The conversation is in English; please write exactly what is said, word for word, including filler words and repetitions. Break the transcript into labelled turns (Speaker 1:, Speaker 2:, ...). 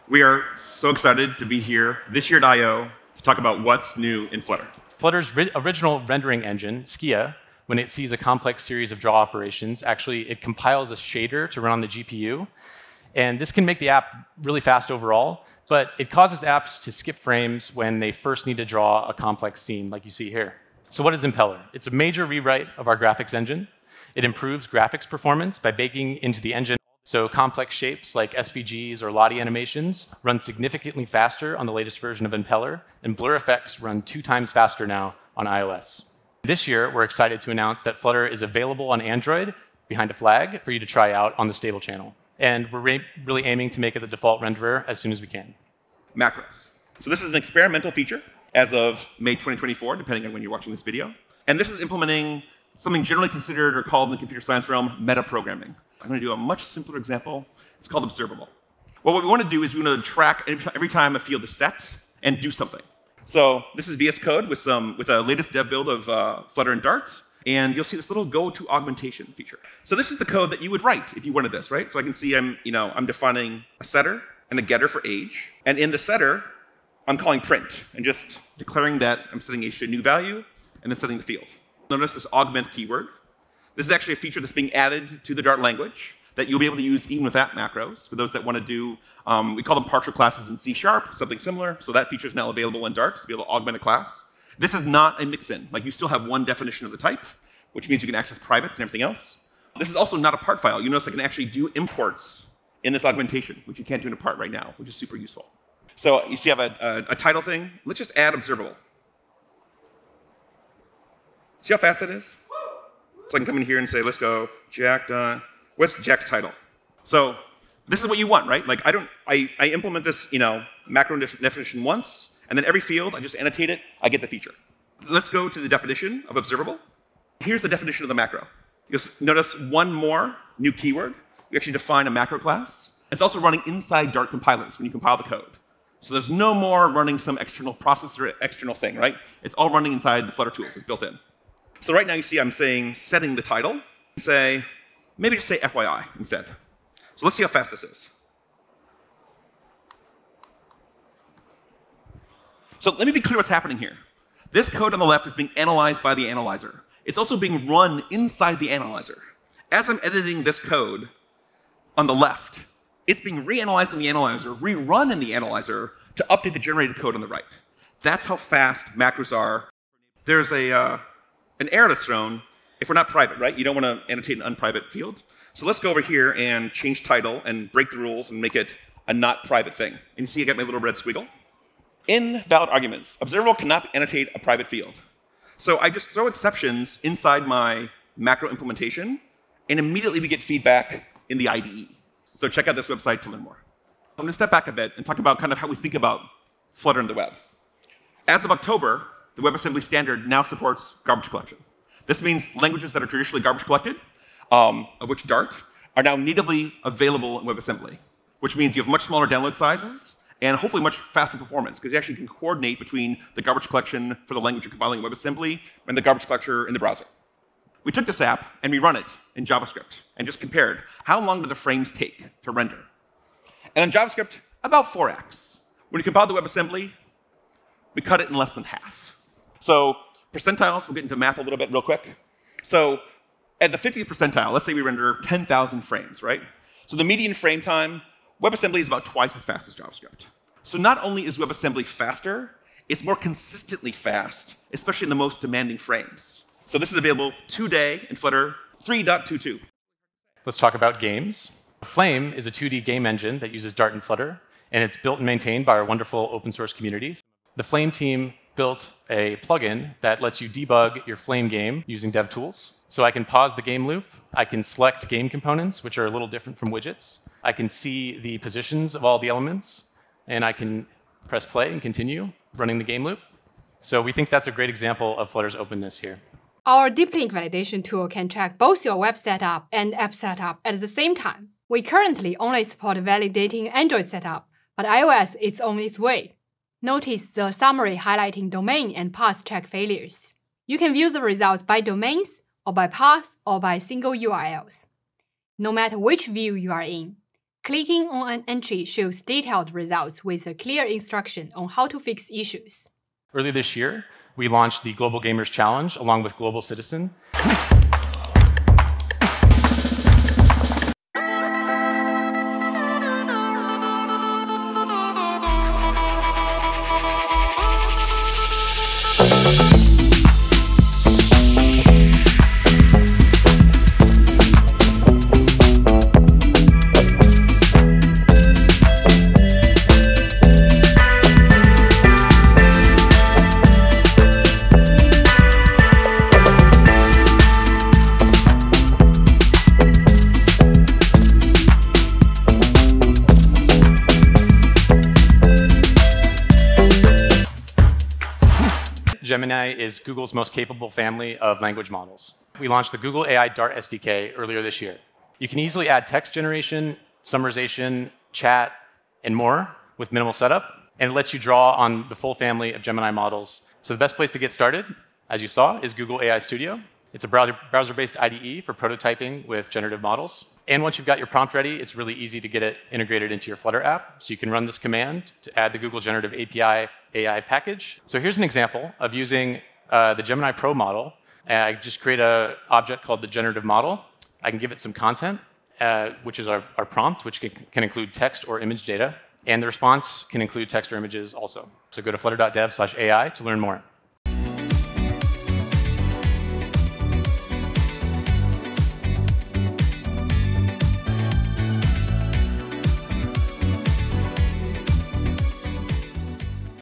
Speaker 1: We are so excited to be here this year at I O to talk about what's new in Flutter.
Speaker 2: Flutter's original rendering engine, Skia, when it sees a complex series of draw operations, actually it compiles a shader to run on the G P U. And this can make the app really fast overall, but it causes apps to skip frames when they first need to draw a complex scene, like you see here. So what is Impeller? It's a major rewrite of our graphics engine. It improves graphics performance by baking into the engine so complex shapes like S V Gs or Lottie animations run significantly faster on the latest version of Impeller, and blur effects run two times faster now on iOS. This year, we're excited to announce that Flutter is available on Android behind a flag for you to try out on the stable channel. And we're re really aiming to make it the default renderer as soon as we can.
Speaker 1: Macros. So this is an experimental feature as of May twenty twenty-four, depending on when you're watching this video. And this is implementing something generally considered or called in the computer science realm meta-programming. I'm going to do a much simpler example. It's called observable. Well, what we want to do is we want to track every time a field is set and do something. So this is V S Code with some with a latest dev build of uh, Flutter and Dart. And you'll see this little go to augmentation feature. So this is the code that you would write if you wanted this, right? So I can see I'm, you know, I'm defining a setter and a getter for age. And in the setter, I'm calling print and just declaring that I'm setting age to a new value and then setting the field. Notice this augment keyword. This is actually a feature that's being added to the Dart language that you'll be able to use even without macros. For those that want to do, um, we call them partial classes in C sharp, something similar. So that feature is now available in Dart to be able to augment a class. This is not a mix-in. Like, you still have one definition of the type, which means you can access privates and everything else. This is also not a part file. You notice I can actually do imports in this augmentation, which you can't do in a part right now, which is super useful. So you see I have a, a, a title thing. Let's just add observable. See how fast that is? So I can come in here and say, let's go, Jack done. What's Jack's title? So this is what you want, right? Like, I don't, I, I implement this, you know, macro definition once, and then every field, I just annotate it, I get the feature. Let's go to the definition of observable. Here's the definition of the macro. You'll notice one more new keyword. We actually define a macro class. It's also running inside Dart compilers when you compile the code. So there's no more running some external process or external thing, right? It's all running inside the Flutter tools. It's built in. So right now you see I'm saying setting the title. Say, maybe just say F Y I instead. So let's see how fast this is. So let me be clear what's happening here. This code on the left is being analyzed by the analyzer. It's also being run inside the analyzer. As I'm editing this code on the left, it's being reanalyzed in the analyzer, rerun in the analyzer to update the generated code on the right. That's how fast macros are. There's a, uh, an error that's thrown if we're not private, right? You don't want to annotate an unprivate field. So let's go over here and change title and break the rules and make it a not private thing. And you see I got my little red squiggle. Invalid arguments. Observable cannot annotate a private field. So I just throw exceptions inside my macro implementation, and immediately we get feedback in the I D E. So check out this website to learn more. I'm going to step back a bit and talk about kind of how we think about Flutter and the web. As of October, the WebAssembly standard now supports garbage collection. This means languages that are traditionally garbage collected, um, of which Dart, are now natively available in WebAssembly, which means you have much smaller download sizes and hopefully much faster performance, because you actually can coordinate between the garbage collection for the language you're compiling in WebAssembly and the garbage collector in the browser. We took this app and we run it in JavaScript and just compared how long do the frames take to render. And in JavaScript, about four x. When you compile the WebAssembly, we cut it in less than half. So percentiles, we'll get into math a little bit real quick. So at the fiftieth percentile, let's say we render ten thousand frames, right? So the median frame time, WebAssembly is about twice as fast as JavaScript. So not only is WebAssembly faster, it's more consistently fast, especially in the most demanding frames. So this is available today in Flutter three point two two.
Speaker 2: Let's talk about games. Flame is a two D game engine that uses Dart and Flutter, and it's built and maintained by our wonderful open source community. The Flame team built a plugin that lets you debug your Flame game using dev tools. So I can pause the game loop. I can select game components, which are a little different from widgets. I can see the positions of all the elements, and I can press play and continue running the game loop. So we think that's a great example of Flutter's openness here.
Speaker 3: Our deep link validation tool can track both your web setup and app setup at the same time. We currently only support validating Android setup, but iOS is on its way. Notice the summary highlighting domain and path check failures. You can view the results by domains, or by paths, or by single U R Ls. No matter which view you are in, Clicking on an entry shows detailed results with a clear instruction on how to fix issues.
Speaker 2: Earlier this year, we launched the Global Gamers Challenge along with Global Citizen. Gemini is Google's most capable family of language models. We launched the Google A I Dart S D K earlier this year. You can easily add text generation, summarization, chat, and more with minimal setup, and it lets you draw on the full family of Gemini models. So the best place to get started, as you saw, is Google A I Studio. It's a browser-based I D E for prototyping with generative models. And once you've got your prompt ready, it's really easy to get it integrated into your Flutter app. So you can run this command to add the Google Generative A P I A I package. So here's an example of using uh, the Gemini Pro model. Uh, I just create an object called the generative model. I can give it some content, uh, which is our, our prompt, which can, can include text or image data. And the response can include text or images also. So go to flutter dot dev slash A I to learn more.